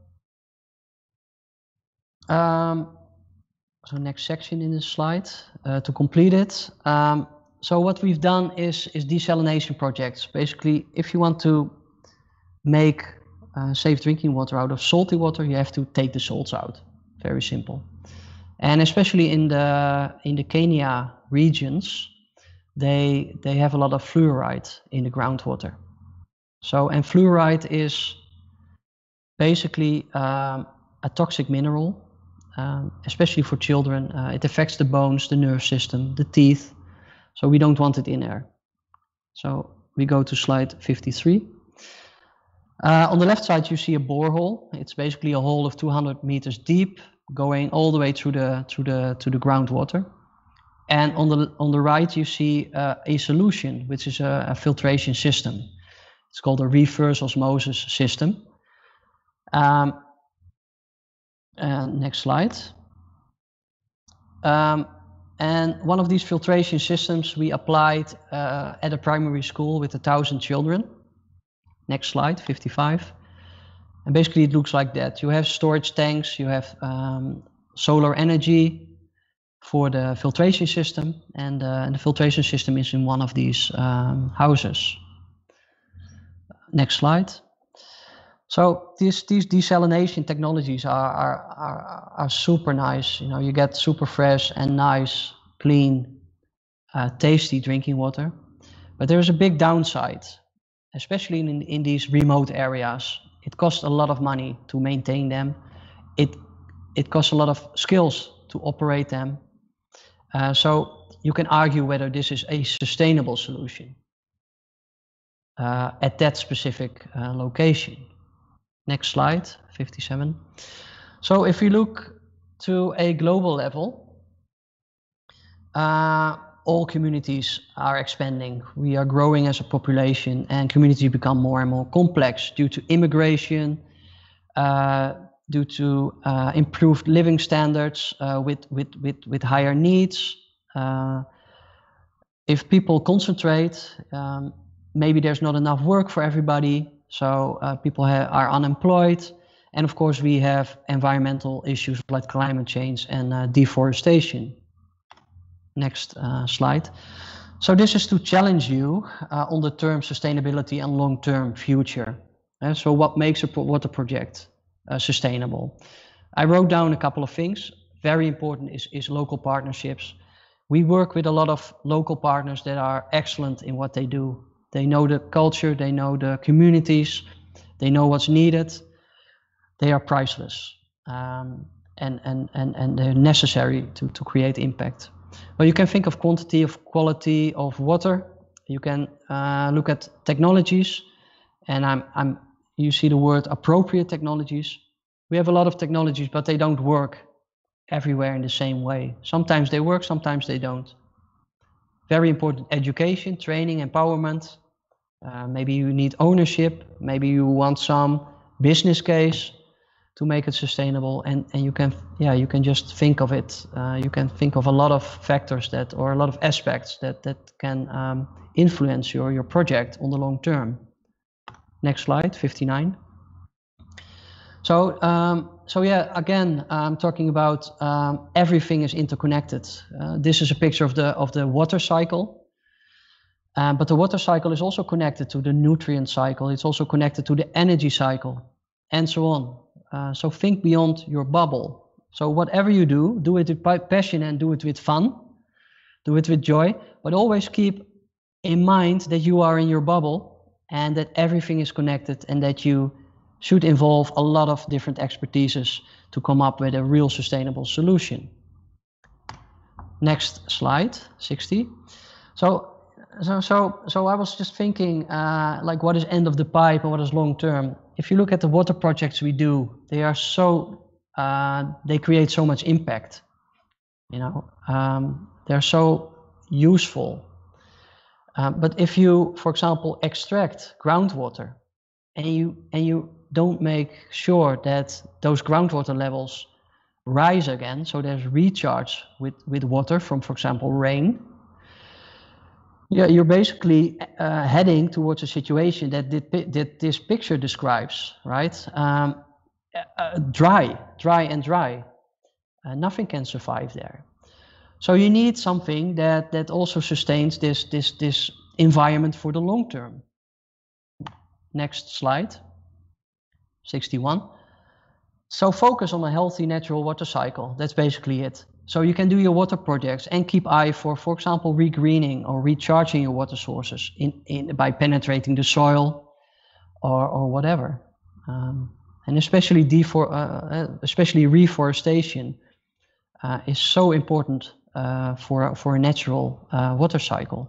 Um, so next section in this slide, uh, to complete it. Um, so what we've done is, is desalination projects. Basically, if you want to make uh, safe drinking water out of salty water, you have to take the salts out. Very simple. And especially in the, in the Kenya regions, they, they have a lot of fluoride in the groundwater. So, and fluoride is basically um, a toxic mineral. Um, especially for children, uh, it affects the bones, the nerve system, the teeth, so we don't want it in there. So we go to slide fifty-three. Uh, on the left side you see a borehole. It's basically a hole of two hundred meters deep, going all the way through the through the to the groundwater. And on the on the right you see uh, a solution, which is a, a filtration system. It's called a reverse osmosis system. Um, Uh, next slide. Um, and one of these filtration systems we applied uh, at a primary school with a thousand children. Next slide, fifty-five. And basically it looks like that. You have storage tanks, you have um, solar energy for the filtration system, and, uh, and the filtration system is in one of these um, houses. Next slide. So these these desalination technologies are, are are are super nice. You know, you get super fresh and nice, clean, uh, tasty drinking water. But there is a big downside, especially in in these remote areas. It costs a lot of money to maintain them. It it costs a lot of skills to operate them. Uh, so you can argue whether this is a sustainable solution uh, at that specific uh, location. Next slide, fifty-seven. So if we look to a global level, uh, all communities are expanding. We are growing as a population, and communities become more and more complex due to immigration, uh, due to uh, improved living standards uh, with, with, with, with higher needs. Uh, if people concentrate, um, maybe there's not enough work for everybody. So uh, people are unemployed, and of course we have environmental issues like climate change and uh, deforestation. Next uh, slide. So this is to challenge you uh, on the term sustainability and long-term future. Uh, so what makes a pro water project uh, sustainable? I wrote down a couple of things. Very important is, is local partnerships. We work with a lot of local partners that are excellent in what they do. They know the culture, they know the communities, they know what's needed. They are priceless, um, and, and, and, and they're necessary to, to create impact. Well, you can think of quantity, of quality of water. You can uh, look at technologies, and I'm, I'm, you see the word appropriate technologies. We have a lot of technologies, but they don't work everywhere in the same way. Sometimes they work, sometimes they don't. Very important, education, training, empowerment. Uh, maybe you need ownership. Maybe you want some business case to make it sustainable, and and you can yeah you can just think of it. Uh, you can think of a lot of factors that, or a lot of aspects that that can um, influence your your project on the long term. Next slide, fifty-nine. So um, so yeah, again, I'm talking about um, everything is interconnected. Uh, this is a picture of the of the water cycle. Um, but the water cycle is also connected to the nutrient cycle. It's also connected to the energy cycle, and so on. Uh, so think beyond your bubble. So whatever you do, do it with passion and do it with fun. Do it with joy, but always keep in mind that you are in your bubble and that everything is connected, and that you should involve a lot of different expertises to come up with a real sustainable solution. Next slide, sixty. So. So, so, so I was just thinking, uh, like, what is end of the pipe and what is long term? If you look at the water projects we do, they are so, uh, they create so much impact. You know, um, they're so useful. Uh, but if you, for example, extract groundwater, and you and you don't make sure that those groundwater levels rise again, so there's recharge with with water from, for example, rain. Yeah, you're basically uh, heading towards a situation that, that, that this picture describes, right? Um, uh, dry, dry and dry. Uh, nothing can survive there. So you need something that, that also sustains this, this, this environment for the long term. Next slide, sixty-one. So focus on a healthy natural water cycle. That's basically it. So you can do your water projects and keep eye for, for example, regreening or recharging your water sources in, in, by penetrating the soil or, or whatever. Um, and especially, defor uh, especially reforestation uh, is so important uh, for, for a natural uh, water cycle.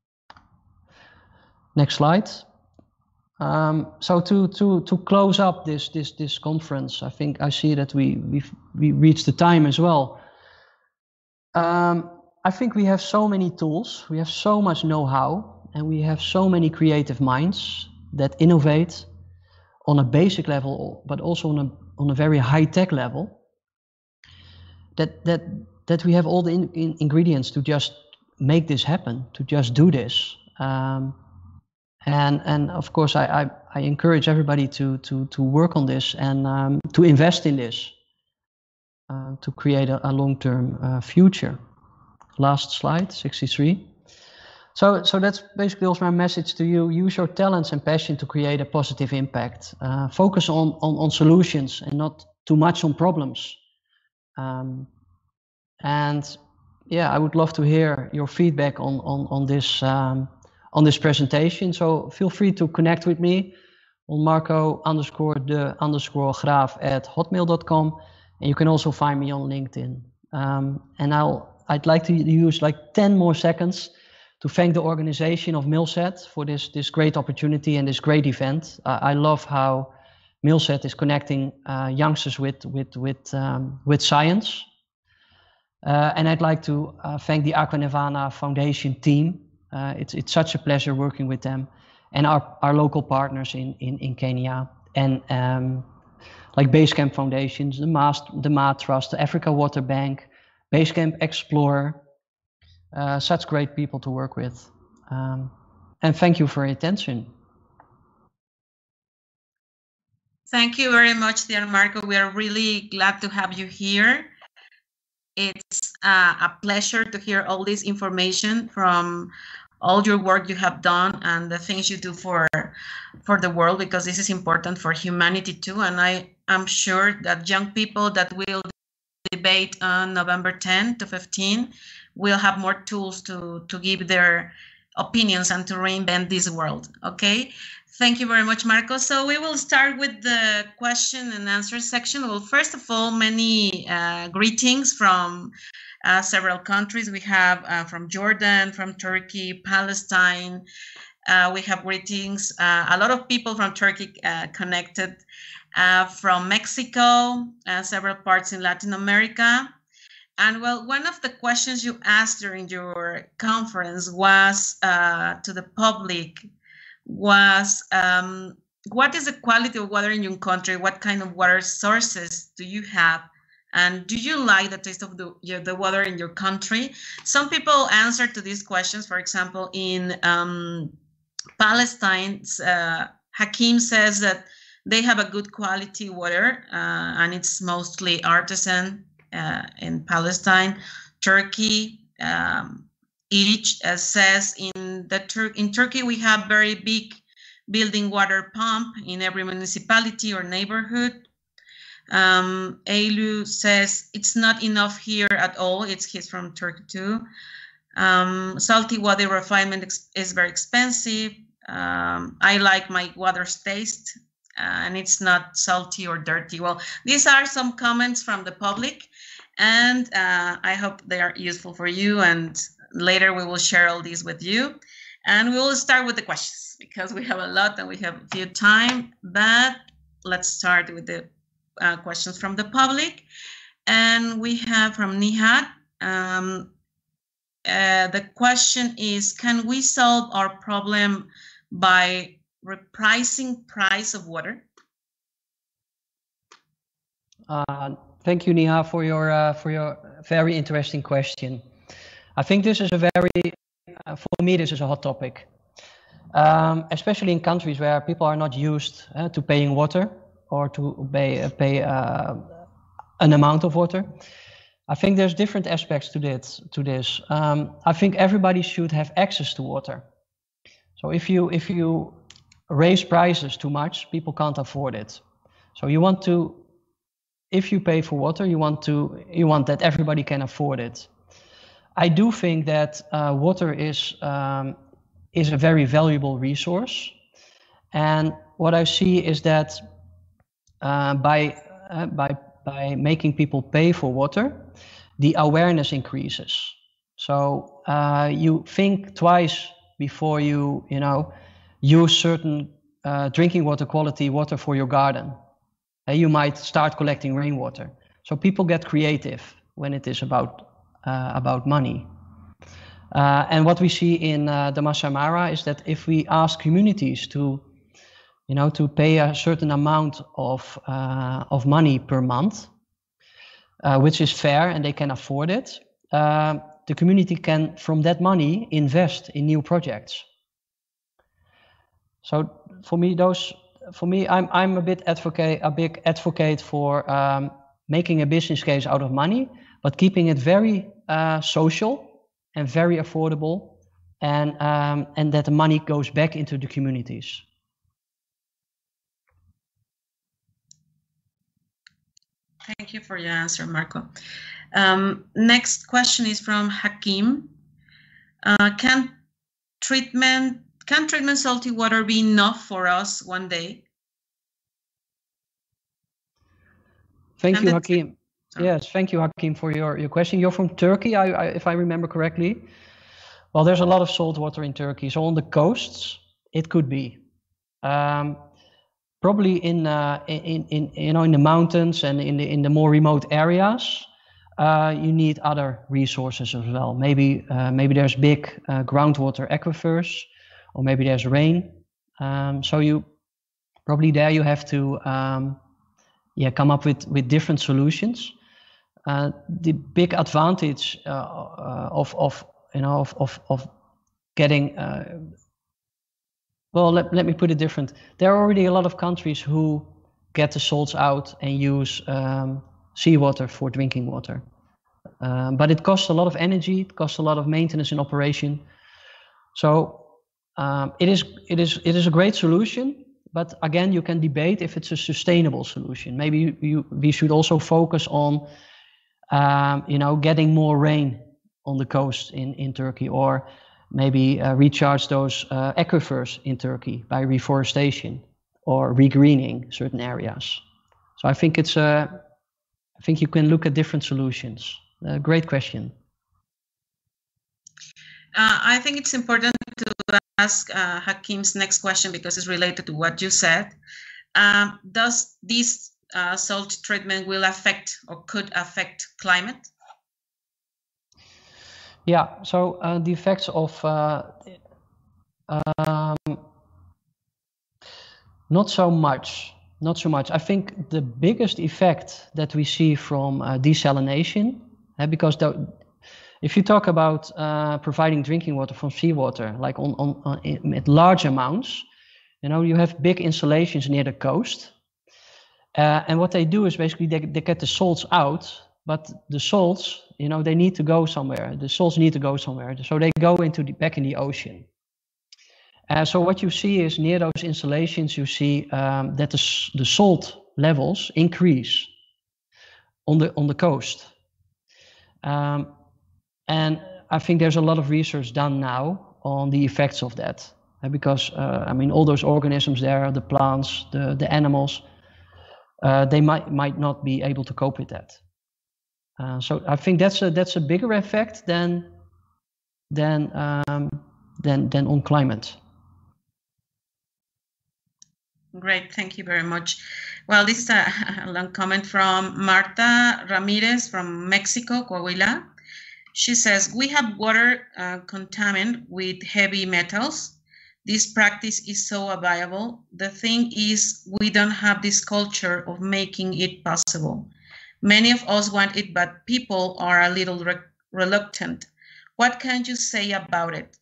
Next slide. Um, so to, to, to close up this, this, this conference, I think I see that we, we've, we reached the time as well. Um, I think we have so many tools, we have so much know-how, and we have so many creative minds that innovate on a basic level, but also on a, on a very high-tech level, that, that that we have all the in, in ingredients to just make this happen, to just do this. Um, and and of course, I, I, I encourage everybody to to to work on this and um, to invest in this uh, to create a, a long-term uh, future. Last slide, sixty-three. So, so that's basically also my message to you. Use your talents and passion to create a positive impact. Uh, focus on, on, on solutions and not too much on problems. Um, and yeah, I would love to hear your feedback on, on, on, this, um, on this presentation. So feel free to connect with me on Marco underscore de underscore graaf at hotmail dot com. And you can also find me on LinkedIn. Um, and I'll, I'd like to use like ten more seconds to thank the organization of MILSET for this, this great opportunity and this great event. Uh, I love how MILSET is connecting uh, youngsters with, with, with, um, with science. Uh, and I'd like to uh, thank the Aqua Nirvana Foundation team. Uh, it's, it's such a pleasure working with them and our, our local partners in, in, in Kenya. And um, like Basecamp Foundations, the, Mas the Ma Trust, the Africa Water Bank, Basecamp Explorer. Uh, such great people to work with. Um, and thank you for your attention. Thank you very much, dear Marco. We are really glad to have you here. It's uh, a pleasure to hear all this information from all your work you have done and the things you do for, for the world, because this is important for humanity too. And I am sure that young people that will debate on November tenth to fifteenth will have more tools to, to give their opinions and to reinvent this world. Okay, thank you very much, Marco. So we will start with the question and answer section. Well, first of all, many uh, greetings from uh, several countries. We have uh, from Jordan, from Turkey, Palestine. Uh, we have greetings, uh, a lot of people from Turkey uh, connected, uh, from Mexico, uh, several parts in Latin America. And well, one of the questions you asked during your conference was uh, to the public was, um, what is the quality of water in your country? What kind of water sources do you have? And do you like the taste of the, the water in your country? Some people answer to these questions. For example, in um, Palestine, uh, Hakim says that they have a good quality water uh, and it's mostly artisan. Uh, in Palestine. Turkey, um, each uh, says in the Tur in Turkey we have very big building water pump in every municipality or neighborhood. Um, Eilu says it's not enough here at all. It's he's from Turkey too. Um, salty water refinement ex is very expensive. Um, I like my water's taste. Uh, and it's not salty or dirty. Well, these are some comments from the public, and uh, I hope they are useful for you. And later we will share all these with you. And we will start with the questions because we have a lot and we have a few time. But let's start with the uh, questions from the public. And we have from Nihat. Um, uh, the question is, can we solve our problem by repricing price of water? Uh, thank you, Niha, for your uh, for your very interesting question. I think this is a very, uh, for me, this is a hot topic, um, especially in countries where people are not used uh, to paying water or to pay uh, pay uh, an amount of water. I think there's different aspects to this. To this, um, I think everybody should have access to water. So if you if you raise prices too much, people can't afford it. So you want to, if you pay for water, you want to, you want that everybody can afford it. I do think that uh, water is um, is a very valuable resource, and what I see is that uh, by uh, by by making people pay for water, the awareness increases. So uh, you think twice before you you know. use certain uh, drinking water quality water for your garden. Uh, you might start collecting rainwater. So people get creative when it is about uh, about money. Uh, and what we see in uh, the Masai Mara is that if we ask communities to, you know, to pay a certain amount of uh, of money per month, uh, which is fair and they can afford it, uh, the community can, from that money, invest in new projects. So for me, those, for me, I'm I'm a bit advocate, a big advocate for um, making a business case out of money, but keeping it very uh, social and very affordable, and um, and that the money goes back into the communities. Thank you for your answer, Marco. Um, next question is from Hakim. Uh, can treatment can treatment salty water be enough for us one day? Thank Can you, the- Hakim. Sorry. Yes, thank you, Hakim, for your, your question. You're from Turkey, I, I, if I remember correctly. Well, there's a lot of salt water in Turkey. So on the coasts, it could be. Um, probably in, uh, in, in, you know, in the mountains and in the, in the more remote areas, uh, you need other resources as well. Maybe, uh, maybe there's big uh, groundwater aquifers, or maybe there's rain. Um, so you probably there you have to um, yeah, come up with, with different solutions. Uh, the big advantage uh, uh, of, of you know of of, of getting uh, well, let, let me put it different. There are already a lot of countries who get the salts out and use um, seawater for drinking water, um, but it costs a lot of energy. It costs a lot of maintenance and operation. So um, it is it is it is a great solution. But again, you can debate if it's a sustainable solution. Maybe you, you, we should also focus on, um, you know, getting more rain on the coast in, in Turkey, or maybe uh, recharge those uh, aquifers in Turkey by reforestation or regreening certain areas. So I think it's a, I think you can look at different solutions. Uh, great question. Uh, I think it's important to ask uh, Hakim's next question because it's related to what you said. Um, does this uh, salt treatment will affect or could affect climate? Yeah, so uh, the effects of uh, um, not so much, not so much. I think the biggest effect that we see from uh, desalination, uh, because the, if you talk about uh, providing drinking water from seawater, like on, on, on in, at large amounts, you know, you have big installations near the coast. Uh, and what they do is basically they, they get the salts out, but the salts, you know, they need to go somewhere. The salts need to go somewhere. So they go into the, back in the ocean. Uh, so what you see is near those installations, you see um, that the, the salt levels increase on the, on the coast. Um, And I think there's a lot of research done now on the effects of that, uh, because uh, I mean, all those organisms there, the plants, the the animals, uh, they might might not be able to cope with that. Uh, so I think that's a that's a bigger effect than than um, than than on climate. Great, thank you very much. Well, this is a, a long comment from Marta Ramirez from Mexico, Coahuila. She says, we have water uh, contaminated with heavy metals. This practice is so viable. The thing is, we don't have this culture of making it possible. Many of us want it, but people are a little re reluctant. What can you say about it?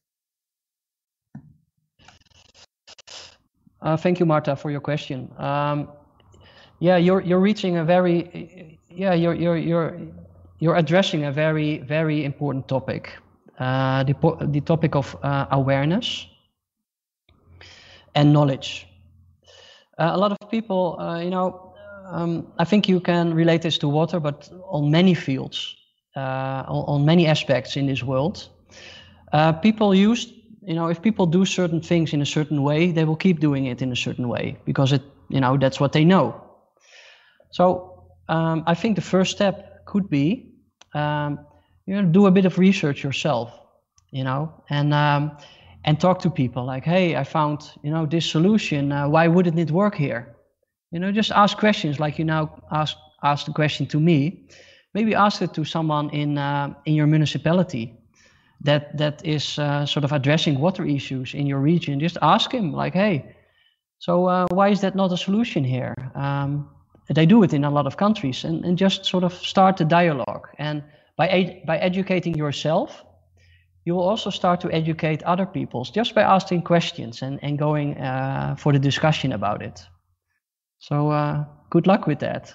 Uh, thank you, Marta, for your question. Um, yeah, you're you're reaching a very yeah you're you're you're you're addressing a very very important topic, uh, the the topic of uh, awareness and knowledge. Uh, a lot of people, uh, you know, um, I think you can relate this to water, but on many fields, uh, on, on many aspects in this world, uh, people use. You know, if people do certain things in a certain way, they will keep doing it in a certain way because it, you know, that's what they know. So um, I think the first step could be, um, you know, do a bit of research yourself, you know, and um, and talk to people like, hey, I found, you know, this solution. Uh, why wouldn't it work here? You know, just ask questions like you now ask ask the question to me. Maybe ask it to someone in uh, in your municipality that that is uh, sort of addressing water issues in your region. Just ask him like, hey, so uh, why is that not a solution here? Um, they do it in a lot of countries, and, and just sort of start the dialogue. And by ed by educating yourself, you will also start to educate other people just by asking questions and, and going uh, for the discussion about it. So uh, good luck with that.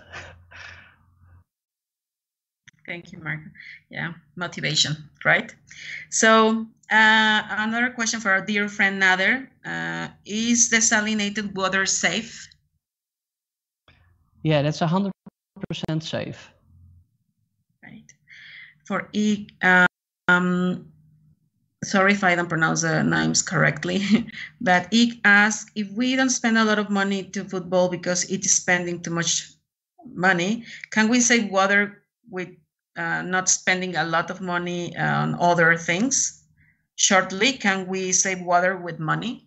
Thank you, Marco. Yeah, motivation, right? So uh, another question for our dear friend Nader. Uh, is desalinated water safe? Yeah, that's one hundred percent safe. Right. For E, um, sorry if I don't pronounce the names correctly, but E asks, if we don't spend a lot of money to football because it is spending too much money, can we save water with uh, not spending a lot of money on other things? Shortly, can we save water with money?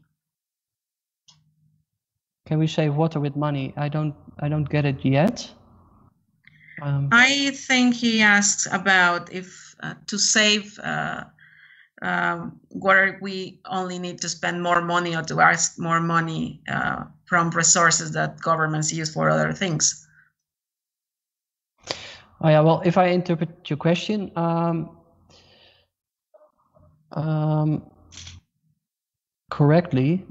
Can we save water with money? I don't, I don't get it yet. Um, I think he asks about if uh, to save uh, um, whether we only need to spend more money or to ask more money uh, from resources that governments use for other things. Oh yeah, well, if I interpret your question, um, um, correctly,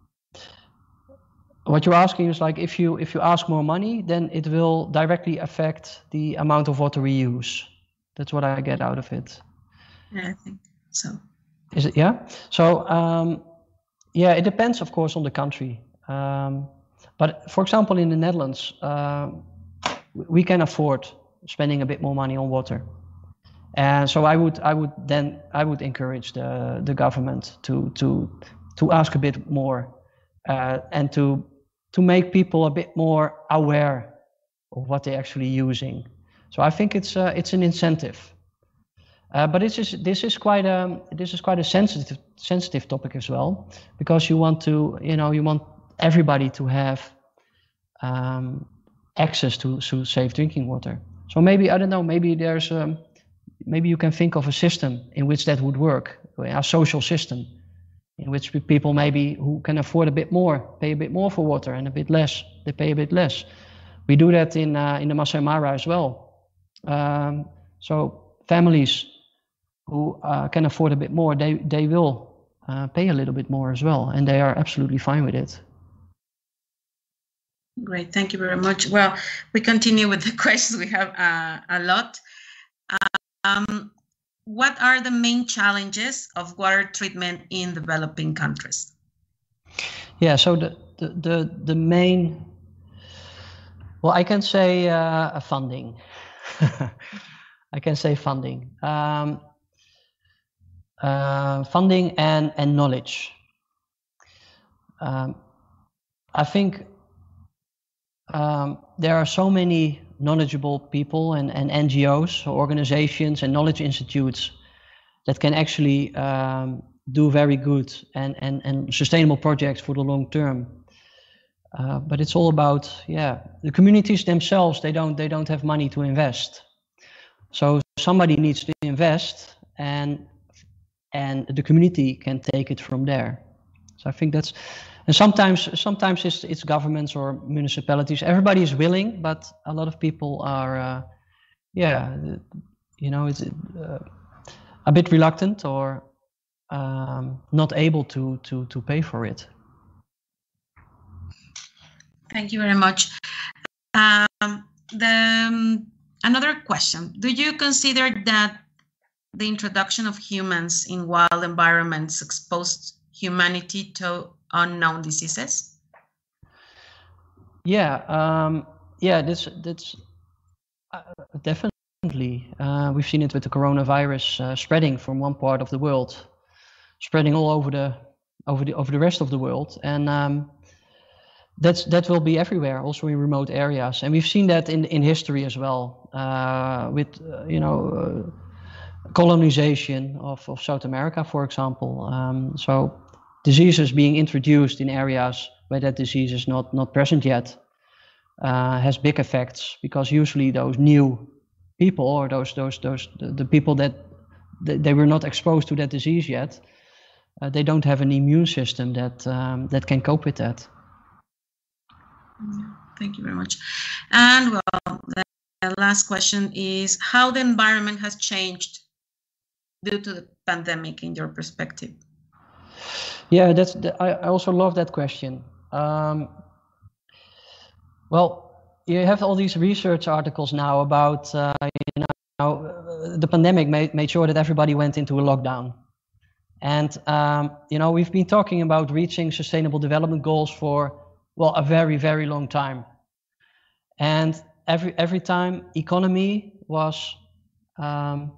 what you're asking is like if you if you ask more money, then it will directly affect the amount of water we use. That's what I get out of it. Yeah, I think so. Is it? Yeah. So um, yeah, it depends, of course, on the country. Um, but for example, in the Netherlands, uh, we can afford spending a bit more money on water, and so I would I would then I would encourage the the government to to to ask a bit more uh, and to to make people a bit more aware of what they're actually using. So I think it's uh, it's an incentive, uh, but this is this is quite a this is quite a sensitive sensitive topic as well, because you want to you know you want everybody to have um, access to to safe drinking water. So maybe I don't know maybe there's um, maybe you can think of a system in which that would work, a social system, in which people maybe who can afford a bit more pay a bit more for water, and a bit less they pay a bit less. We do that in uh, in the Masai Mara as well. Um, so families who uh, can afford a bit more, they they will uh, pay a little bit more as well, and they are absolutely fine with it. Great, thank you very much. Well, we continue with the questions. We have uh, a lot. Um, what are the main challenges of water treatment in developing countries? Yeah, so the the the, the main, well, I can say uh, funding. I can say funding, um, uh, funding and and knowledge. Um, I think um, there are so many knowledgeable people and, and N G Os, organizations and knowledge institutes that can actually um, do very good and, and, and sustainable projects for the long term. Uh, but it's all about, yeah, the communities themselves, they don't, they don't have money to invest. So somebody needs to invest, and, and the community can take it from there. So I think that's, and sometimes, sometimes it's, it's governments or municipalities. Everybody is willing, but a lot of people are, uh, yeah, you know, it's uh, a bit reluctant or um, not able to to to pay for it. Thank you very much. Um, the um, another question: do you consider that the introduction of humans in wild environments exposed humanity to unknown diseases? Yeah, um, yeah, that's that's uh, definitely. Uh, we've seen it with the coronavirus uh, spreading from one part of the world, spreading all over the over the over the rest of the world, and um, that's that will be everywhere, also in remote areas. And we've seen that in in history as well, uh, with uh, you know uh, colonization of of South America, for example. Um, so. Diseases being introduced in areas where that disease is not, not present yet uh, has big effects, because usually those new people, or those those those the, the people that they, they were not exposed to that disease yet, uh, they don't have an immune system that um, that can cope with that. Thank you very much. And well, the last question is how the environment has changed due to the pandemic in your perspective? Yeah, that's the, I also love that question. Um, well, you have all these research articles now about uh, you know uh, the pandemic made made sure that everybody went into a lockdown, and um, you know we've been talking about reaching sustainable development goals for well a very very long time, and every every time economy was um,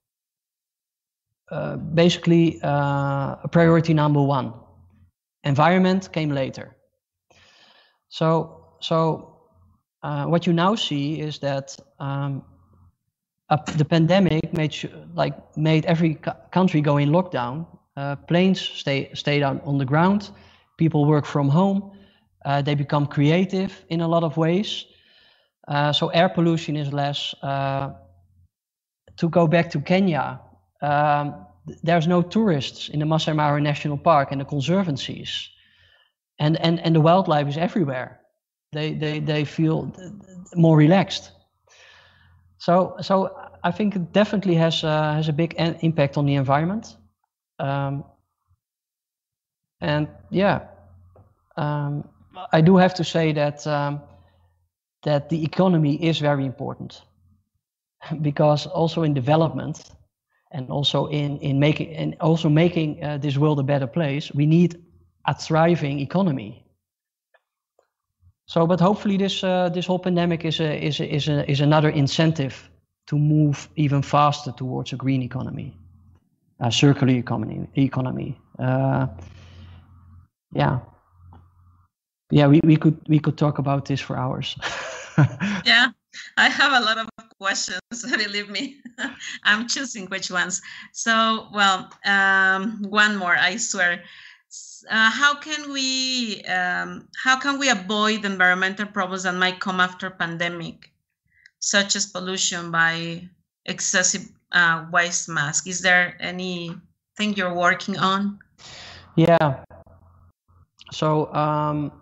uh, basically uh, a priority number one. Environment came later. So, so uh, what you now see is that um, uh, the pandemic made like made every country go in lockdown. Uh, planes stay stayed on, on the ground. People work from home. Uh, they become creative in a lot of ways. Uh, so air pollution is less. Uh, to go back to Kenya, um, there's no tourists in the Masai Mara National Park and the conservancies. And, and, and the wildlife is everywhere. They, they, they feel more relaxed. So, so I think it definitely has, uh, has a big impact on the environment. Um, and yeah, um, I do have to say that, um, that the economy is very important. Because also in development and also in, in making and also making uh, this world a better place, we need a thriving economy. So, but hopefully this uh, this whole pandemic is a is a, is a, is another incentive to move even faster towards a green economy, a circular economy. Economy. Uh, yeah, yeah. We, we could we could talk about this for hours. Yeah, I have a lot of questions. Believe me, I'm choosing which ones. So, well, um, one more. I swear. Uh, how can we um, how can we avoid environmental problems that might come after pandemic, such as pollution by excessive uh, waste mass? Is there anything you're working on? Yeah. So um,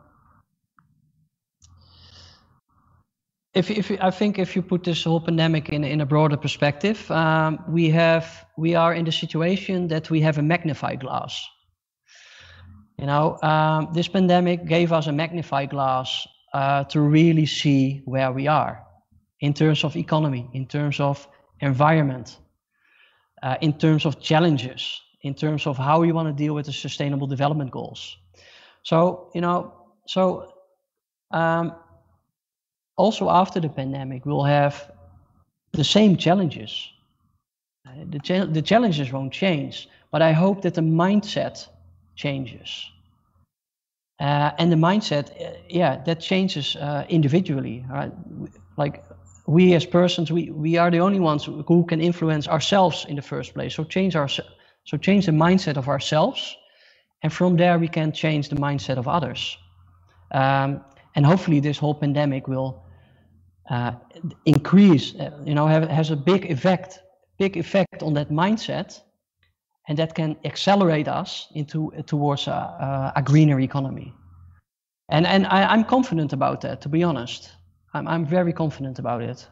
if if I think if you put this whole pandemic in in a broader perspective, um, we have we are in the situation that we have a magnifying glass. You know, um, this pandemic gave us a magnifying glass uh, to really see where we are in terms of economy, in terms of environment, uh, in terms of challenges, in terms of how we want to deal with the sustainable development goals. So, you know, so um, also after the pandemic, we'll have the same challenges. Uh, the, cha the challenges won't change, but I hope that the mindset changes. Uh, and the mindset, uh, yeah, that changes uh, individually. Right? Like we as persons, we, we are the only ones who, who can influence ourselves in the first place. So change our, so change the mindset of ourselves, and from there we can change the mindset of others. Um, and hopefully this whole pandemic will uh, increase, uh, you know, have, has a big effect, big effect on that mindset. And that can accelerate us into towards a, a, a greener economy, and and I, I'm confident about that. To be honest, I'm I'm very confident about it.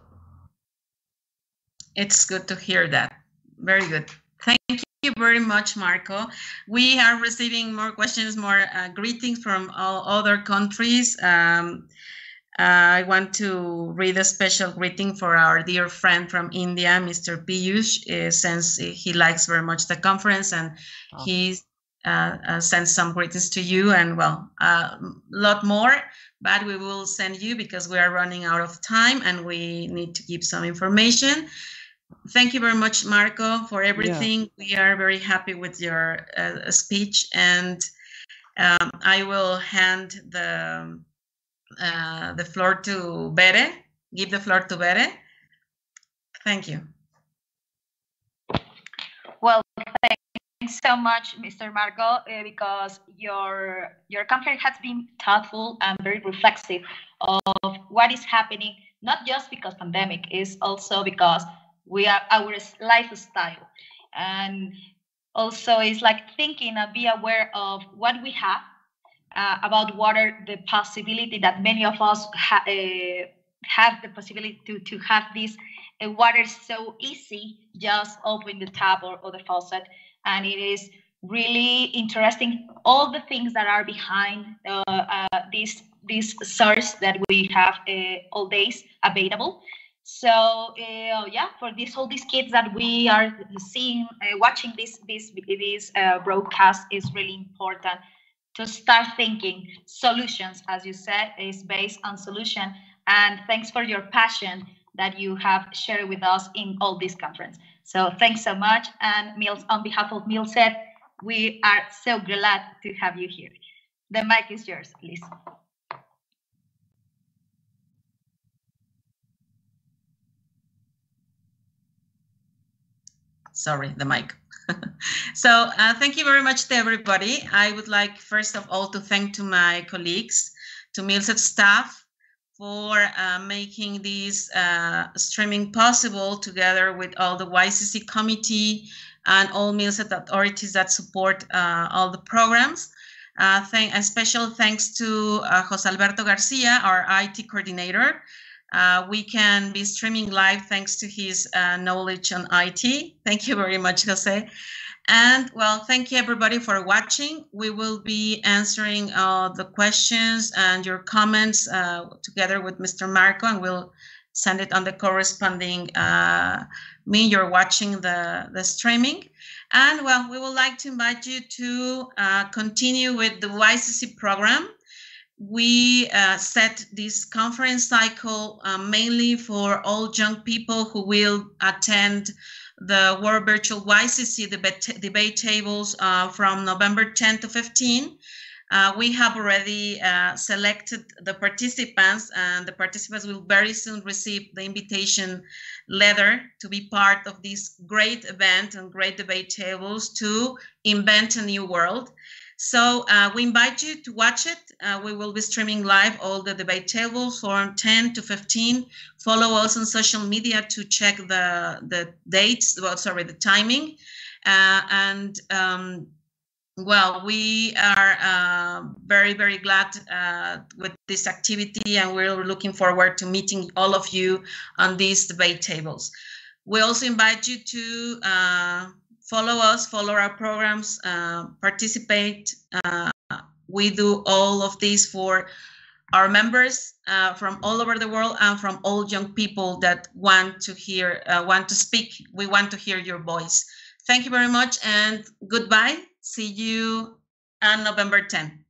It's good to hear that. Very good. Thank you very much, Marco. We are receiving more questions, more uh, greetings from all other countries. Um, Uh, I want to read a special greeting for our dear friend from India, Mister Piyush, uh, since he likes very much the conference, and oh. he uh, uh, sends some greetings to you, and well, a uh, lot more, but we will send you because we are running out of time and we need to give some information. Thank you very much, Marco, for everything. Yeah. We are very happy with your uh, speech, and um, I will hand the Uh, the floor to Bere. Give the floor to Bere. Thank you. Well, thanks so much, Mister Marco, uh, because your your conference has been thoughtful and very reflexive of what is happening, not just because pandemic, is also because we are our lifestyle, and also it's like thinking and be aware of what we have, uh, about water, the possibility that many of us ha uh, have the possibility to, to have this uh, water so easy, just open the tap or, or the faucet. And it is really interesting, all the things that are behind uh, uh, this, this source that we have uh, all days available. So uh, yeah, for this all these kids that we are seeing, uh, watching this this this uh, broadcast is really important to start thinking solutions. As you said, is based on solution. And thanks for your passion that you have shared with us in all this conference. So thanks so much. And Mills, on behalf of Milset, we are so glad to have you here. The mic is yours, please. Sorry, the mic. So uh, thank you very much to everybody. I would like, first of all, to thank to my colleagues, to Milset staff, for uh, making this uh, streaming possible, together with all the Y C C committee and all Milset authorities that support uh, all the programs. Uh, thank, a special thanks to uh, Jose Alberto Garcia, our I T coordinator. Uh, we can be streaming live thanks to his uh, knowledge on I T. Thank you very much, Jose. And well, thank you everybody for watching. We will be answering uh, the questions and your comments uh, together with Mister Marco, and we'll send it on the corresponding uh, me. You're watching the, the streaming. And well, we would like to invite you to uh, continue with the Y C C program. We uh, set this conference cycle uh, mainly for all young people who will attend the World Virtual Y C C debate, debate tables uh, from November tenth to fifteenth. Uh, we have already uh, selected the participants, and the participants will very soon receive the invitation letter to be part of this great event and great debate tables to invent a new world. So uh, we invite you to watch it. Uh, we will be streaming live all the debate tables from ten to fifteen. Follow us on social media to check the, the dates, well, sorry, the timing. Uh, and um, well, we are uh, very, very glad uh, with this activity, and we're looking forward to meeting all of you on these debate tables. We also invite you to uh, follow us, follow our programs, uh, participate. Uh, we do all of this for our members uh, from all over the world and from all young people that want to hear, uh, want to speak. We want to hear your voice. Thank you very much and goodbye. See you on November tenth.